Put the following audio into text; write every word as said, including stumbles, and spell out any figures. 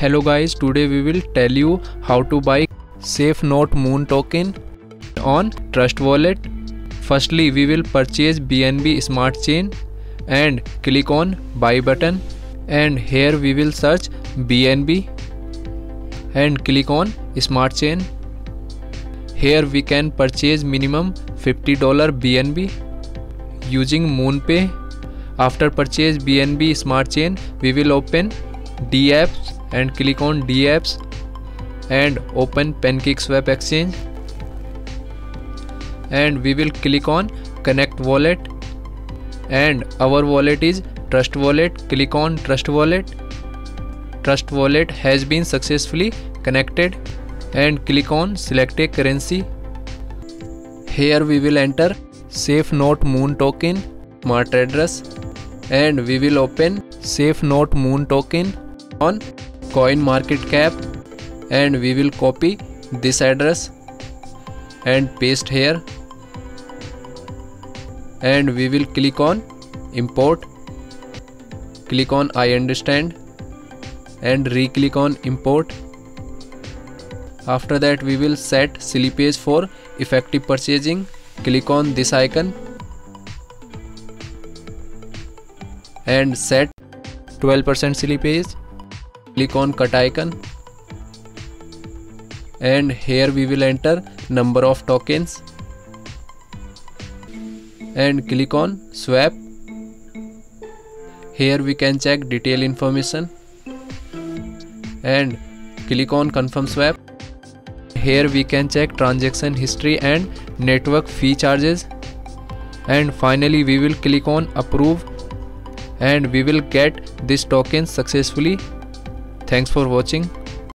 Hello guys, today we will tell you how to buy SafeNote Moon token on Trust Wallet. Firstly, we will purchase B N B Smart Chain and click on buy button, and here we will search B N B and click on Smart Chain. Here we can purchase minimum fifty dollars B N B using MoonPay. After purchase B N B Smart Chain, we will open D apps and click on D apps and open PancakeSwap exchange, and we will click on connect wallet, and our wallet is Trust Wallet. Click on Trust Wallet. Trust Wallet has been successfully connected, and click on select a currency. Here we will enter SafeNote Moon token smart address, and we will open SafeNote Moon token on CoinMarketCap, and we will copy this address and paste here, and we will click on import. Click on I understand and re-click on import. After that we will set slippage for effective purchasing. Click on this icon and set twelve percent slippage. Click on cut icon, and here we will enter number of tokens and click on swap. Here we can check detail information and click on confirm swap. Here we can check transaction history and network fee charges, and finally we will click on approve, and we will get this token successfully. Thanks for watching.